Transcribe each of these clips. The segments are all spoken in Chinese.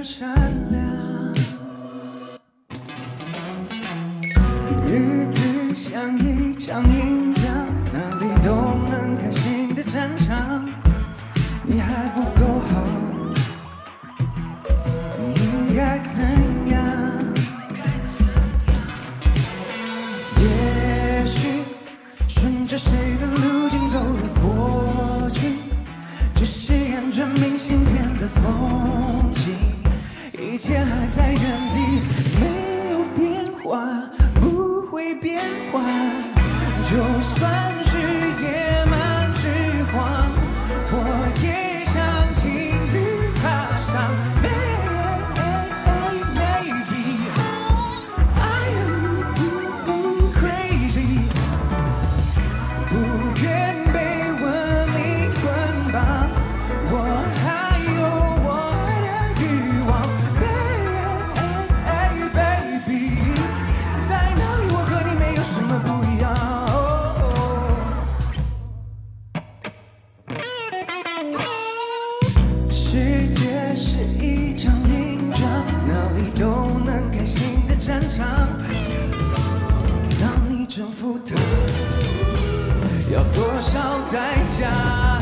善良。日子像一场硬仗，哪里都能开心的战场。你还不够好，你应该怎样？也许顺着谁的路径走了过去，只是沿着明信片的风景，一切还在原地，没有变化，不会变化。就算是野蛮之荒，我也想亲自踏上。Maybe I am crazy， 不愿被文明捆绑，我还有我的欲望。Baby， 在哪里我和你没有什么不一样？世界是一场硬仗，哪里都能开心的战场。当你征服它，要多少代价？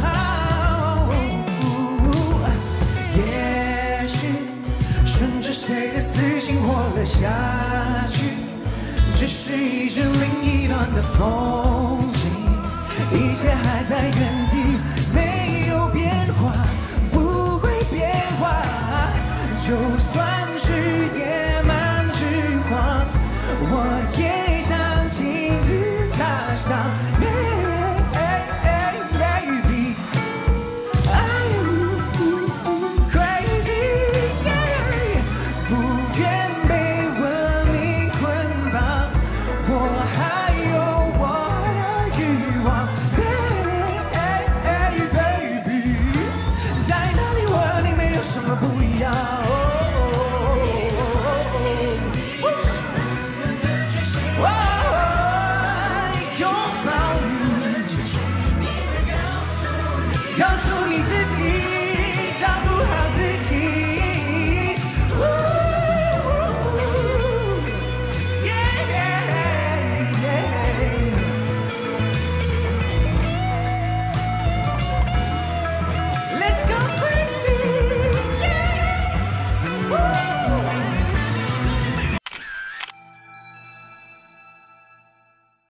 也许顺着谁的私心活了下去，只是一直另一端的风景，一切还在原地，没有变化，不会变化。就算是野蛮之荒，我也想亲自踏上。